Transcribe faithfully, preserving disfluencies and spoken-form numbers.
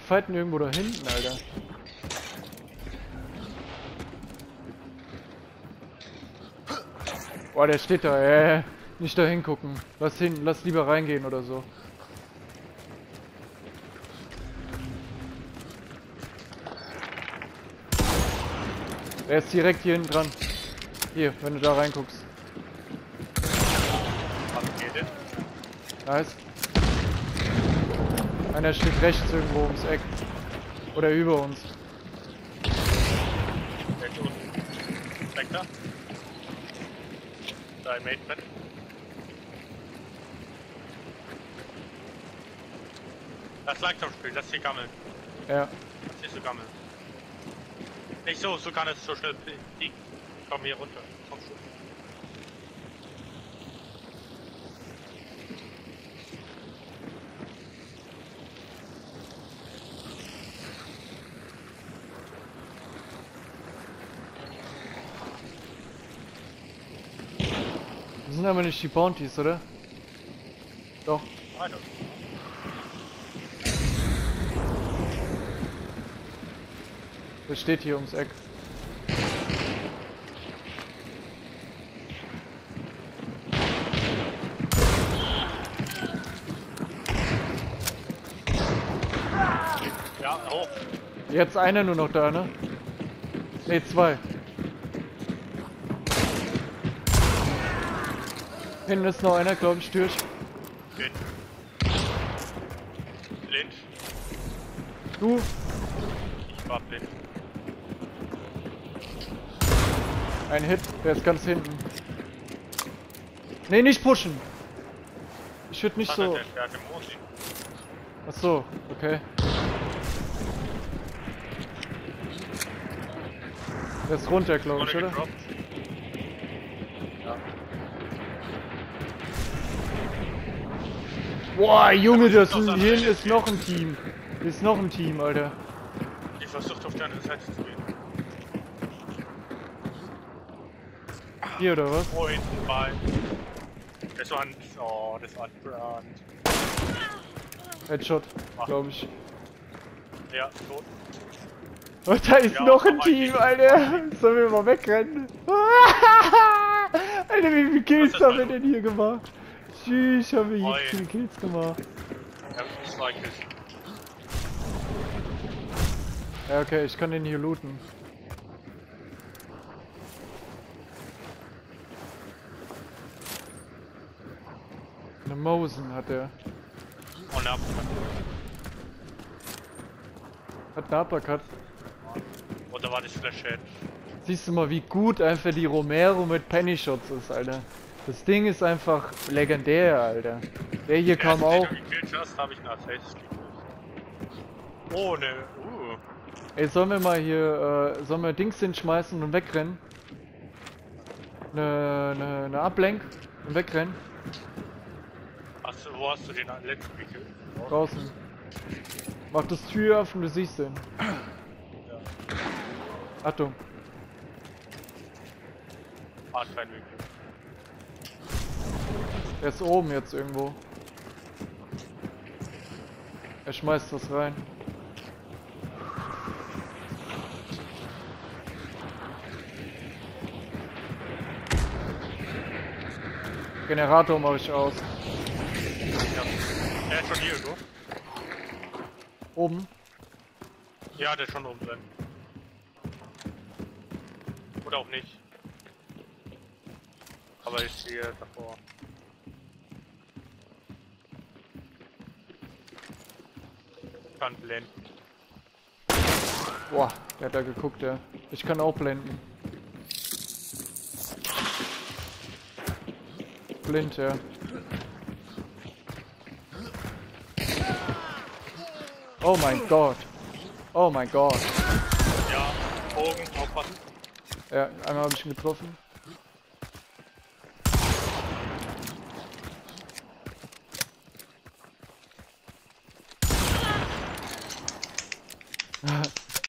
fighten irgendwo da hinten, Alter. Boah, der steht da, äh, nicht da hingucken. Lass hin, lass lieber reingehen oder so. Er ist direkt hier hinten dran. Hier, wenn du da reinguckst. Was geht denn? Nice. Einer steht rechts irgendwo ums Eck. Oder über uns. Der ist unten. Weg da. Dein Mate mit. Das Langsamspiel, das hier gammeln. Ja. Das hier so gammeln. Nicht so, so kann es so schnell fliegen. Komm hier runter. Komm schon. Das sind aber nicht die Bounties, oder? Doch. Alter. Der steht hier ums Eck. Ja, hoch. Jetzt einer nur noch da, ne? Ne, zwei. Hinten ist noch einer, glaube ich, durch. Blind. Blind. Du? Ich war blind. Ein Hit, der ist ganz hinten. Ne, nicht pushen. Ich würde nicht Was so. hat der? Der hat den Mosi. Ach so, okay. Der ist runter, glaube ich, oder? Gedroppt. Ja. Boah, Junge, das Ja, das ist hier doch ist noch ein Team. Hier ist noch ein Team, Alter. Ich versuche auf die andere Seite zu gehen. Hier oder was? Oh, hinten bei. Das war ein. Oh, das war ein Brand. Headshot, glaube ich. Ja, tot. Und da ist Ja, noch ein aber Team, ich- Alter. Sollen wir mal wegrennen? Alter, wie viele Kills Was ist haben wir das? denn hier gemacht? Tschüss, haben wir hier Oi. viele Kills gemacht. Ja, zwei Kills. Ja, okay, ich kann den hier looten. Eine Mosen hat er. Und ab. Hat eine Uppercut. Oder war das Flash-Head? Siehst du mal, wie gut einfach die Romero mit Penny Shots ist, Alter. Das Ding ist einfach legendär, Alter. Der hier kam auch. Gekillt hast, habe ich einen Assist gekillt. Oh, ne. Uh. Ey, sollen wir mal hier, äh, sollen wir Dings hinschmeißen und wegrennen? Ne, ne, ne Ablenk und wegrennen? Hast du, wo hast du den letzten gekillt? Draußen. Mach das Tür auf und du siehst den. Ja. Achtung. Pathfinder. Der ist oben jetzt irgendwo. Er schmeißt was rein. Generator mache ich aus. Ja. Der ist schon hier, du? Oben. Ja, der ist schon oben drin. Oder auch nicht. Aber ich stehe davor. Kann blenden. Boah, der hat da geguckt, ja. Ich kann auch blenden. Blind, ja. Oh mein Gott. Oh mein Gott. Ja, Bogen, aufpassen. Ja, einmal habe ich ihn getroffen.